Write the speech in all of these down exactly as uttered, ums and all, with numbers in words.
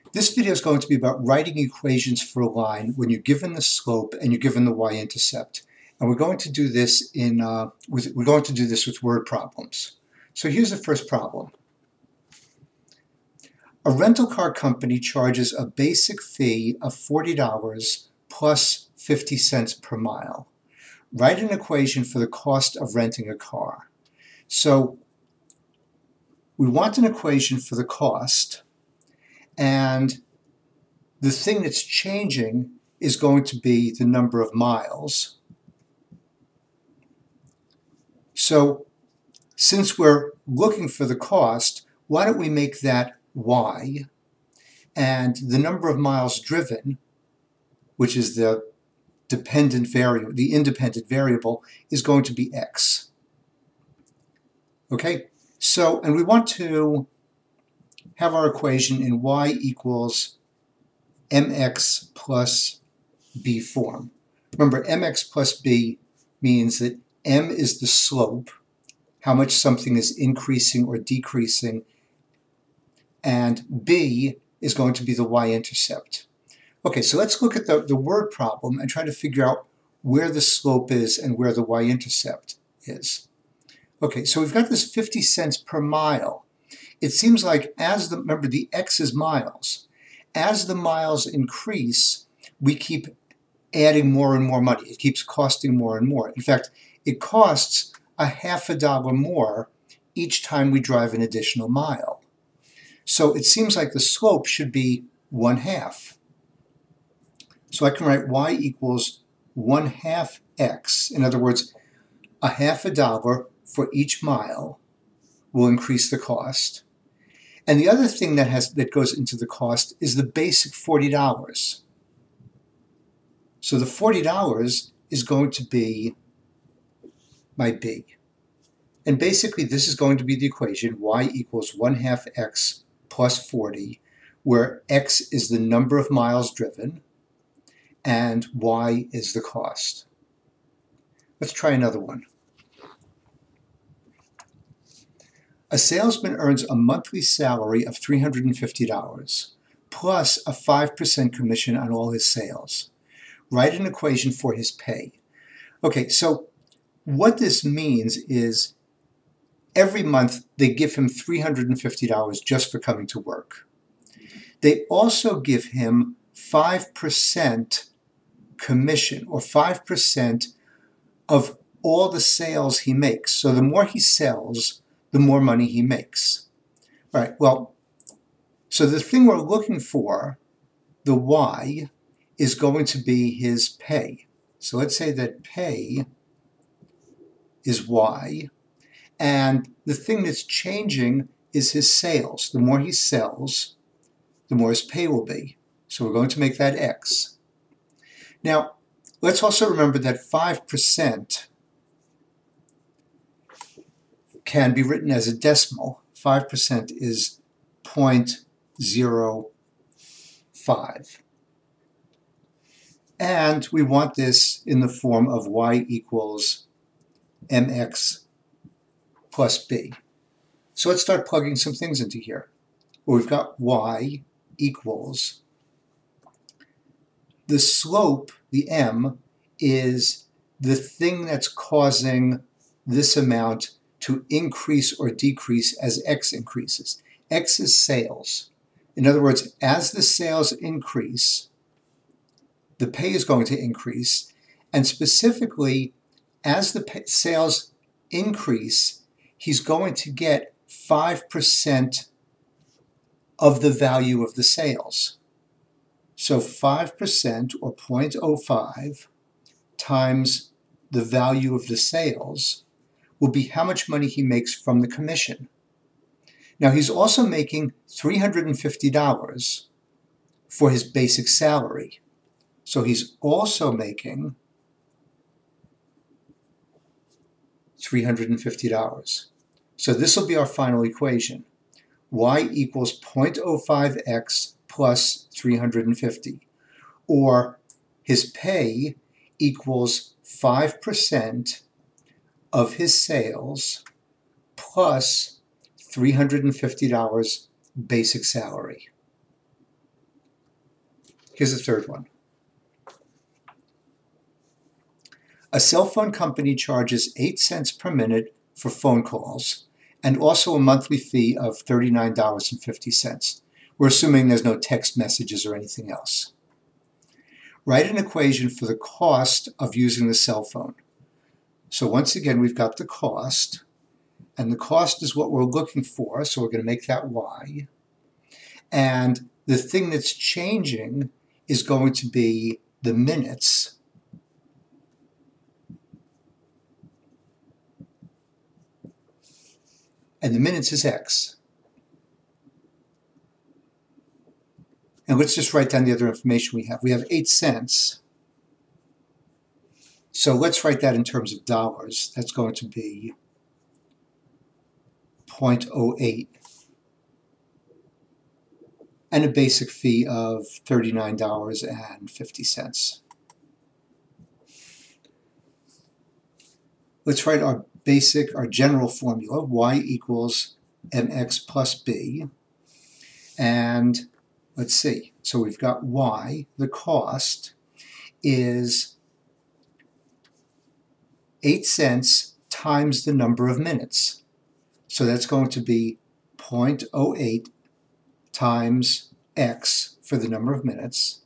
This video is going to be about writing equations for a line when you're given the slope and you're given the y-intercept. And we're going to do this in uh, with, we're going to do this with word problems. So here's the first problem. A rental car company charges a basic fee of forty dollars plus fifty cents per mile. Write an equation for the cost of renting a car. So we want an equation for the cost, and the thing that's changing is going to be the number of miles. So since we're looking for the cost, why don't we make that y, and the number of miles driven, which is the dependent variable, the independent variable, is going to be x. Okay, so, and we want to have our equation in y equals mx plus b form. Remember, mx plus b means that m is the slope, how much something is increasing or decreasing, and b is going to be the y-intercept. Okay, so let's look at the, the word problem and try to figure out where the slope is and where the y-intercept is. Okay, so we've got this fifty cents per mile. It seems like as the, remember the x is miles, as the miles increase, we keep adding more and more money. It keeps costing more and more. In fact, it costs a half a dollar more each time we drive an additional mile. So it seems like the slope should be one half. So I can write y equals one half x. In other words, a half a dollar for each mile will increase the cost. And the other thing that has that goes into the cost is the basic forty dollars. So the forty dollars is going to be my b. And basically this is going to be the equation y equals one half x plus forty, where x is the number of miles driven and y is the cost. Let's try another one. A salesman earns a monthly salary of three hundred fifty dollars plus a five percent commission on all his sales. Write an equation for his pay. Okay, so what this means is every month they give him three hundred fifty dollars just for coming to work. They also give him five percent commission, or five percent of all the sales he makes. So the more he sells, the more money he makes. All right, well, so the thing we're looking for, the y, is going to be his pay. So let's say that pay is y, and the thing that's changing is his sales. The more he sells, the more his pay will be. So we're going to make that x. Now, let's also remember that five percent can be written as a decimal. five percent is zero point zero five. And we want this in the form of y equals mx plus b. So let's start plugging some things into here. Well, we've got y equals, the slope, the m, is the thing that's causing this amount to increase or decrease as x increases. X is sales. In other words, as the sales increase, the pay is going to increase, and specifically, as the pay, sales increase, he's going to get five percent of the value of the sales. So five percent, or zero point zero five, times the value of the sales will be how much money he makes from the commission. Now he's also making three hundred fifty dollars for his basic salary. So he's also making three hundred fifty dollars. So this will be our final equation. Y equals zero point zero five x plus three hundred fifty. Or his pay equals five percent of his sales plus three hundred fifty dollars basic salary. Here's the third one. A cell phone company charges eight cents per minute for phone calls and also a monthly fee of thirty-nine dollars and fifty cents. We're assuming there's no text messages or anything else. Write an equation for the cost of using the cell phone. So once again, we've got the cost, and the cost is what we're looking for, so we're going to make that y. And the thing that's changing is going to be the minutes. And the minutes is x. And let's just write down the other information we have. We have eight cents. So let's write that in terms of dollars. That's going to be zero point zero eight. And a basic fee of thirty-nine dollars and fifty cents. Let's write our basic, our general formula, y equals mx plus b. And let's see, so we've got y, the cost, is eight cents times the number of minutes. So that's going to be zero point zero eight times x for the number of minutes,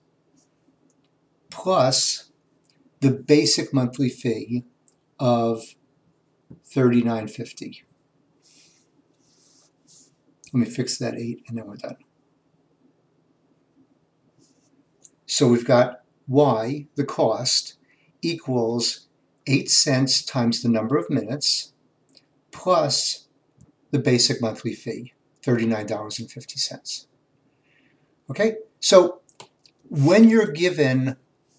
plus the basic monthly fee of thirty-nine fifty. Let me fix that eight and then we're done. So we've got y, the cost, equals eight cents times the number of minutes plus the basic monthly fee, thirty-nine dollars and fifty cents. Okay, so when you're given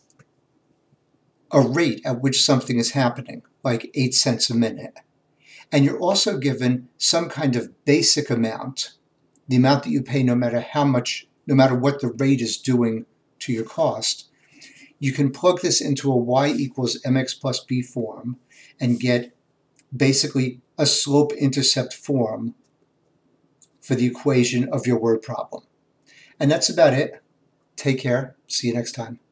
a rate at which something is happening, like eight cents a minute, and you're also given some kind of basic amount, the amount that you pay no matter how much, no matter what the rate is doing to your cost, you can plug this into a y equals mx plus b form and get basically a slope-intercept form for the equation of your word problem. And that's about it. Take care. See you next time.